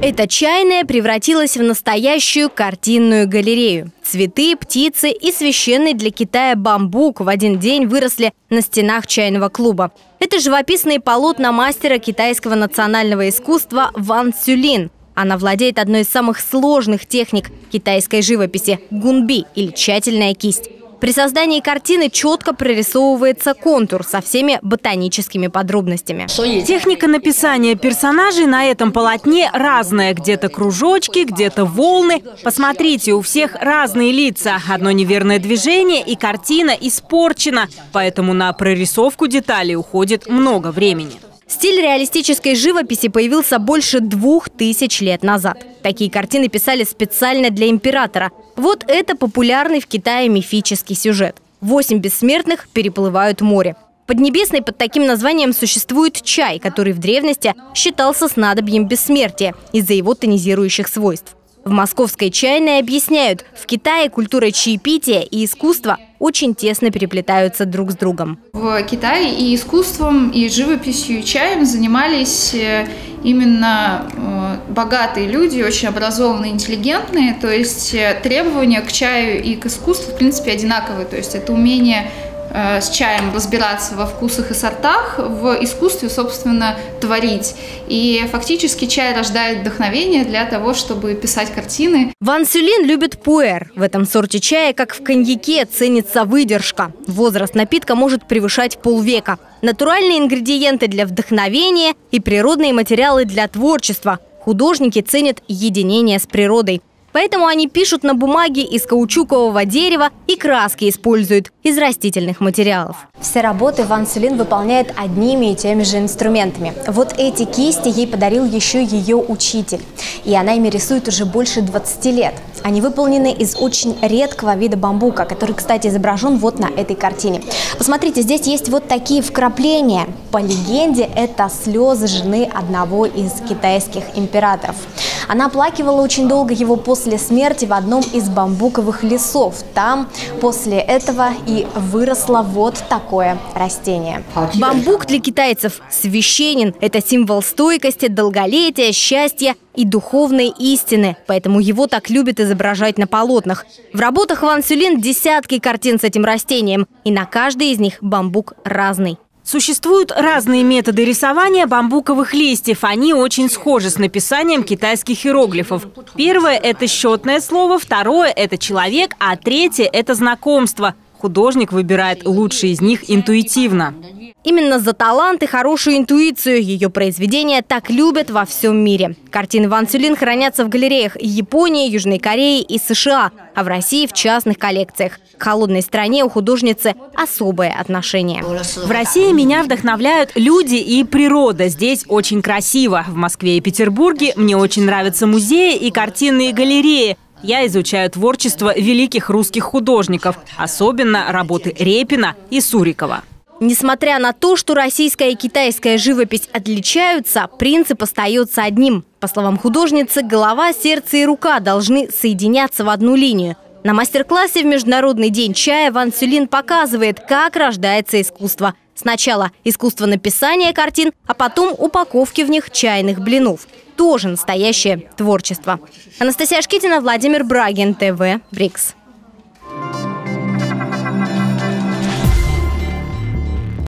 Эта чайная превратилась в настоящую картинную галерею. Цветы, птицы и священный для Китая бамбук в один день выросли на стенах чайного клуба. Это живописные полотна мастера китайского национального искусства Ван Цюлин. Она владеет одной из самых сложных техник китайской живописи – гунби или тщательная кисть. При создании картины четко прорисовывается контур со всеми ботаническими подробностями. Техника написания персонажей на этом полотне разная. Где-то кружочки, где-то волны. Посмотрите, у всех разные лица. Одно неверное движение, и картина испорчена. Поэтому на прорисовку деталей уходит много времени. Стиль реалистической живописи появился больше 2000 лет назад. Такие картины писали специально для императора. Вот это популярный в Китае мифический сюжет. 8 бессмертных переплывают море. В Поднебесной под таким названием существует чай, который в древности считался снадобьем бессмертия из-за его тонизирующих свойств. В московской чайной объясняют, в Китае культура чаепития и искусство очень тесно переплетаются друг с другом. В Китае и искусством, и живописью, и чаем занимались именно богатые люди, очень образованные, интеллигентные. То есть требования к чаю и к искусству в принципе одинаковые. То есть это умение с чаем разбираться во вкусах и сортах, в искусстве, собственно, творить. И фактически чай рождает вдохновение для того, чтобы писать картины. Ван Цюлин любит пуэр. В этом сорте чая, как в коньяке, ценится выдержка. Возраст напитка может превышать полвека. Натуральные ингредиенты для вдохновения и природные материалы для творчества. Художники ценят единение с природой. Поэтому они пишут на бумаге из каучукового дерева и краски используют из растительных материалов. Все работы Ван Цюлин выполняет одними и теми же инструментами. Вот эти кисти ей подарил еще ее учитель. И она ими рисует уже больше 20 лет. Они выполнены из очень редкого вида бамбука, который, кстати, изображен вот на этой картине. Посмотрите, здесь есть вот такие вкрапления. По легенде, это слезы жены одного из китайских императоров. Она оплакивала очень долго его после смерти в одном из бамбуковых лесов. Там после этого и выросло вот такое растение. Бамбук для китайцев священен. Это символ стойкости, долголетия, счастья и духовной истины. Поэтому его так любят изображать на полотнах. В работах Ван Цюлин десятки картин с этим растением. И на каждой из них бамбук разный. Существуют разные методы рисования бамбуковых листьев. Они очень схожи с написанием китайских иероглифов. Первое – это счетное слово, второе – это человек, а третье – это знакомство. Художник выбирает лучшие из них интуитивно. Именно за талант и хорошую интуицию ее произведения так любят во всем мире. Картины Ван Цюлин хранятся в галереях Японии, Южной Кореи и США, а в России в частных коллекциях. К холодной стране у художницы особое отношение. В России меня вдохновляют люди и природа. Здесь очень красиво. В Москве и Петербурге мне очень нравятся музеи и картинные галереи. Я изучаю творчество великих русских художников, особенно работы Репина и Сурикова. Несмотря на то, что российская и китайская живопись отличаются, принцип остается одним. По словам художницы, голова, сердце и рука должны соединяться в одну линию. На мастер-классе в Международный день чая Ван Цюлин показывает, как рождается искусство. Сначала искусство написания картин, а потом упаковки в них чайных блинов. Тоже настоящее творчество. Анастасия Ашкетина, Владимир Брагин, ТВ Брикс.